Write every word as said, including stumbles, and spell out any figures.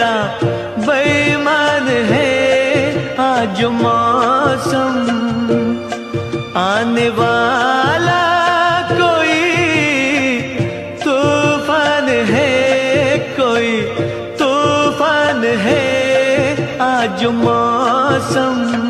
बड़ा बेईमान है आज मौसम। आने वाला कोई तूफान है, कोई तूफान है आज मौसम।